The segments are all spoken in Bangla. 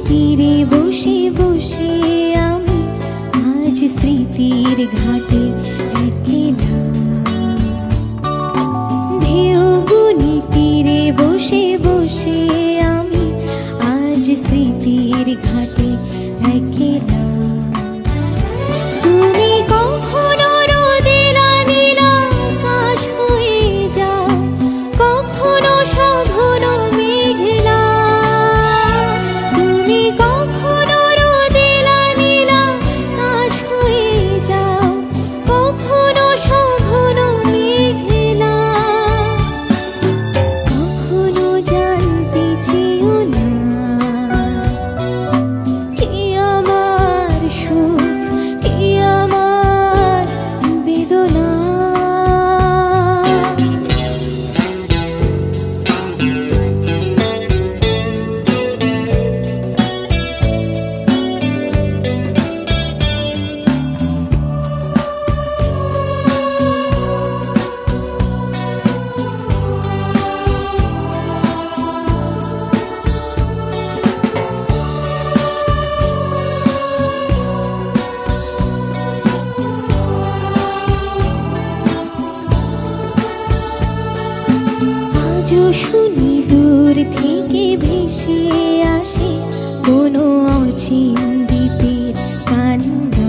তীরে বসে বসে আমি আজ স্মৃতির ঘাটে একলা। ঢেউগুনি তীরে বসে বসে আমি আজ স্মৃতির ঘাটে একলা। তুমি কখনো রোদেলা নীলা আকাশ হয়ে যাও, কখনো সঘন মেঘলা। তুমি কখনো রোদেলা নীলা আকাশ হয়ে যাও, কখনো সঘন মেঘলা। কখনো জানতে চেও না কি আমার সুখ, কি আমার বেদনা। আজও শুনি দূর থেকে ভেসে আসে কোনো অচিন দ্বীপের কান্না।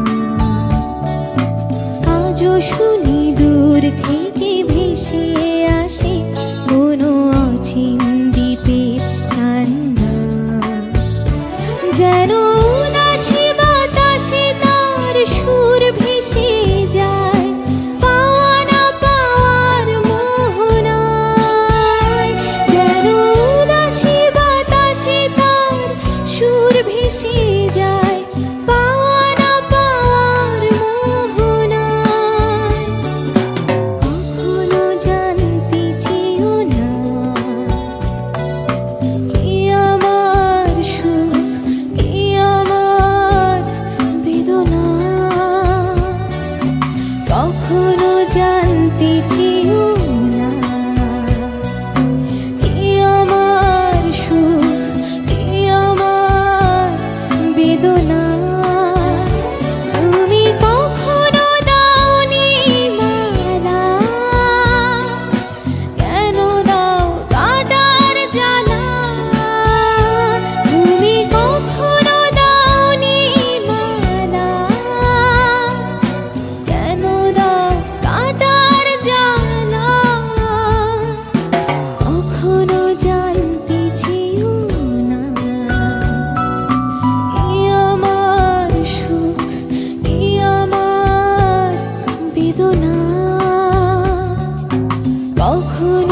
আজও শুনি দূর থেকে ভেসে আসে কোনো অচিন দ্বীপের কান্না। যেন উদাসী বাতাসে তার সুর ভেসে যায়, পাওয়া না পাওয়ার মোহনায়। যেন উদাসী বাতাসে তার সুর ভেসে যায়, পাওয়া না পাওয়ার মোহনায়। কখনো জানতে চেও না কি আমার সুখ, কি আমার বেদনা। কখনো জানতে চেও না কি আমার সুখ, কি আমার বেদনা। তুমি কখনো দাওনি মালা, কেন দাও কাটার জ্বালা। তুমি কখনো দাওনি মালা, কেন দাও কাটার জ্বালা। কখনো জানতে চেও না কি আমার সুখ, কি আমার বেদনা। কখনো